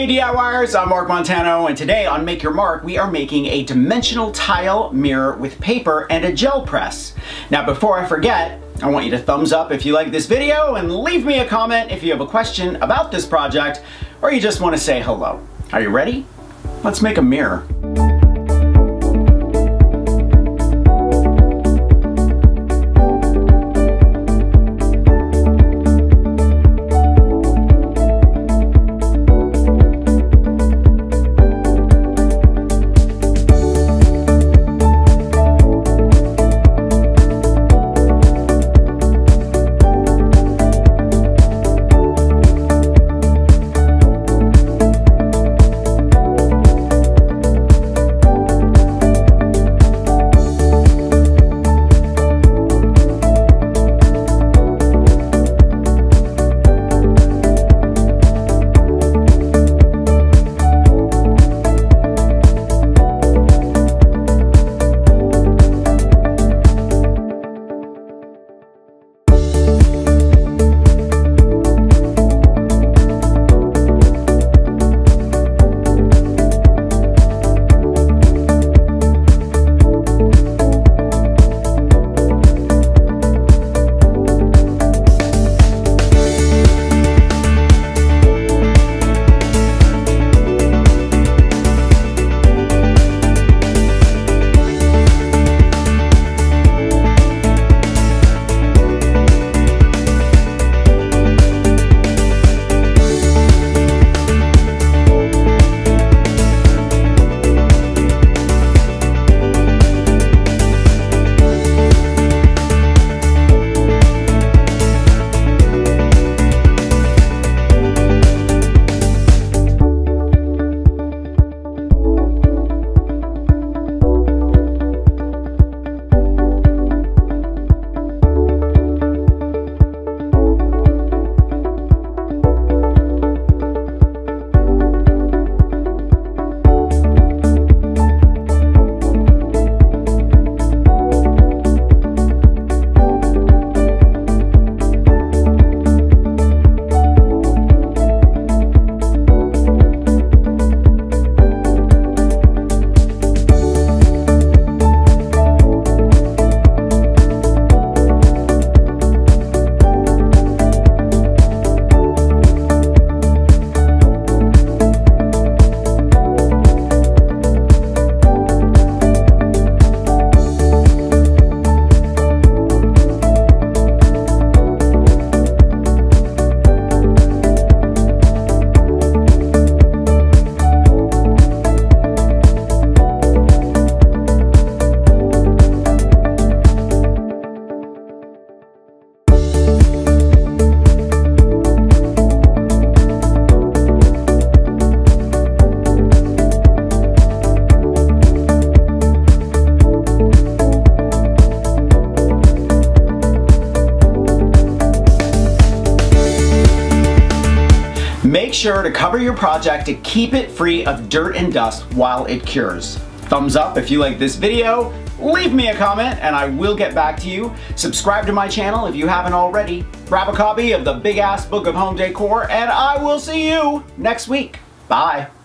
Hey DIYers, I'm Mark Montano, and today on Make Your Mark we are making a dimensional tile mirror with paper and a gel press. Now before I forget, I want you to thumbs up if you like this video and leave me a comment if you have a question about this project or you just want to say hello. Are you ready? Let's make a mirror. Make sure to cover your project to keep it free of dirt and dust while it cures. Thumbs up if you like this video, leave me a comment and I will get back to you. Subscribe to my channel if you haven't already. Grab a copy of the Big Ass Book of Home Decor and I will see you next week. Bye.